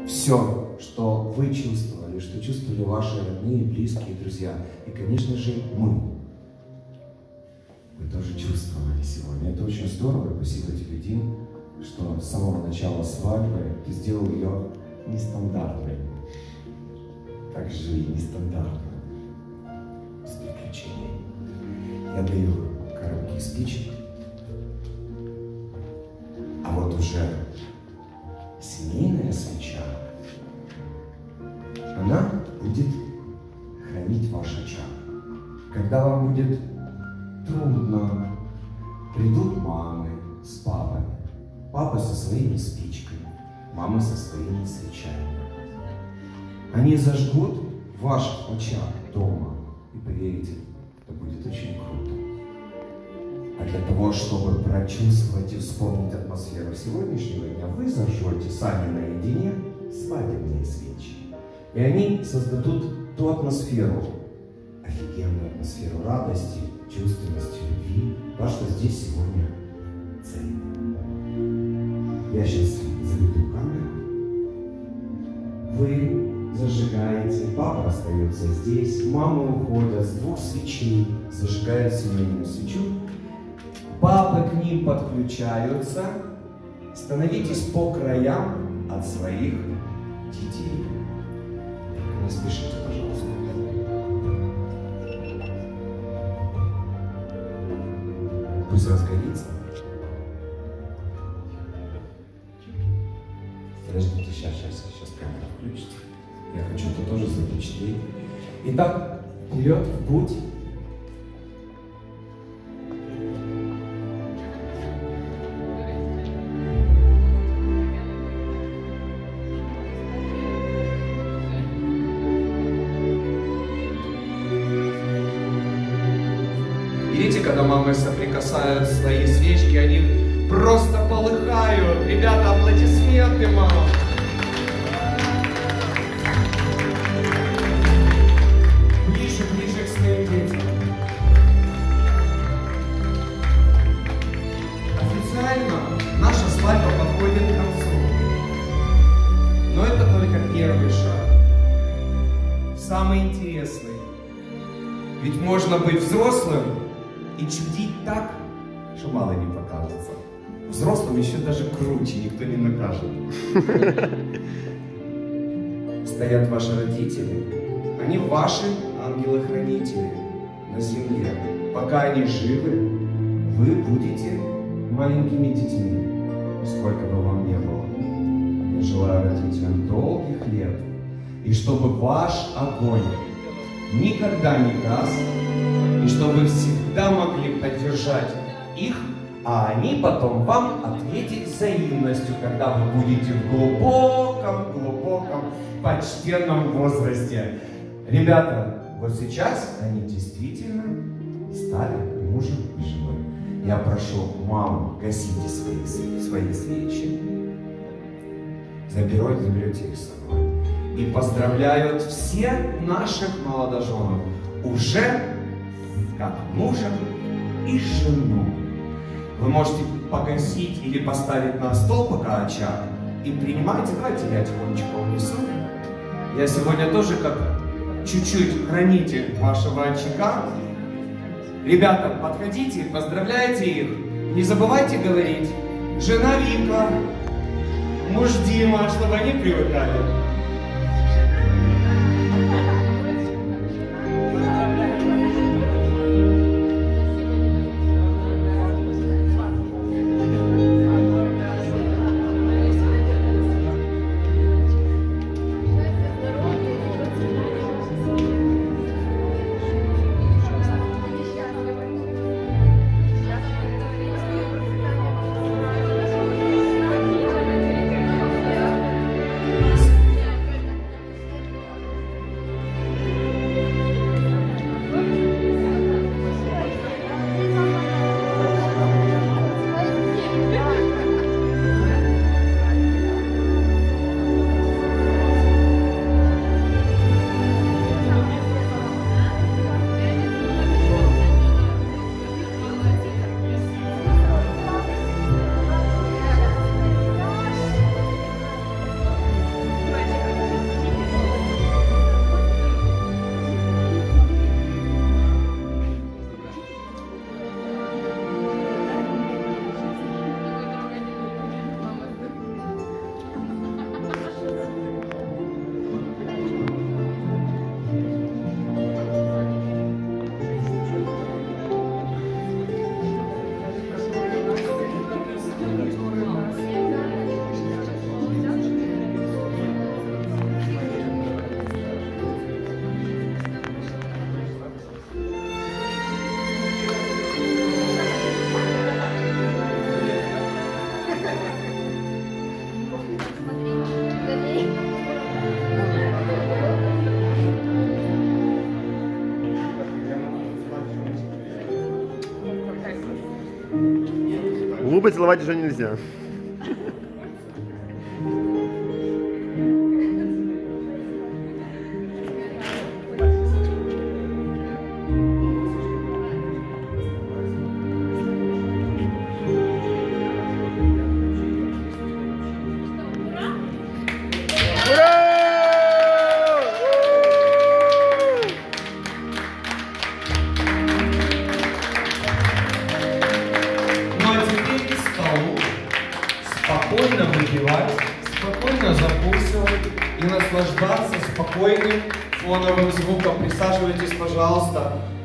все, что вы чувствовали, что чувствовали ваши родные, близкие, друзья. И, конечно же, мы. Вы тоже чувствовали сегодня. Это очень здорово. Спасибо тебе, Дим, что с самого начала свадьбы ты сделал ее нестандартной. Так же и нестандартной. С приключениями. Я даю короткий спичек. А вот уже семейная свеча, она будет хранить ваш очаг. Когда вам будет трудно, придут мамы с папами. Папа со своими спичками, мама со своими свечами. Они зажгут ваш очаг дома. И поверьте, это будет очень круто. А для того, чтобы прочувствовать и вспомнить атмосферу сегодняшнего дня, вы зажжете сами наедине свадебные свечи. И они создадут ту атмосферу, офигенную атмосферу радости, чувственности, любви, то, что здесь сегодня ценит. Я сейчас заведу камеру. Вы зажигаете, папа остается здесь, мамы уходят с 2 свечей, зажигают семейную свечу. Папы к ним подключаются. Становитесь по краям от своих детей. Не спешите, пожалуйста. Пусть разгорится. Подождите, сейчас камера включится. Я хочу это тоже запечатлеть. Итак, вперед, в путь. Видите, когда мамы соприкасают свои свечки, они просто полыхают. Ребята, аплодисменты, мама! Ближе, ближе к своим детям. Официально наша свадьба подходит к концу. Но это только первый шаг. Самый интересный. Ведь можно быть взрослым и чудить так, что мало не покажется. Взрослым еще даже круче, никто не накажет. Стоят ваши родители, они ваши ангелы-хранители на земле. Пока они живы, вы будете маленькими детьми, сколько бы вам ни было. Я желаю родителям долгих лет, и чтобы ваш огонь никогда не гас, и чтобы вы всегда могли поддержать их, а они потом вам ответить взаимностью, когда вы будете в глубоком, почтенном возрасте. Ребята, вот сейчас они действительно стали мужем и женой. Я прошу маму, гасите свои свечи. Заберете их с собой. И поздравляют всех наших молодоженов уже как мужа и жену. Вы можете погасить или поставить на стол пока очаг и принимайте. Давайте я тихонечко унесу. Я сегодня тоже как чуть-чуть хранитель вашего очага. Ребята, подходите, поздравляйте их. Не забывайте говорить: жена Вика, муж Дима, чтобы они привыкали. губы целовать уже нельзя. Спокойно выпивать, спокойно закусывать и наслаждаться спокойным фоновым звуком. Присаживайтесь, пожалуйста.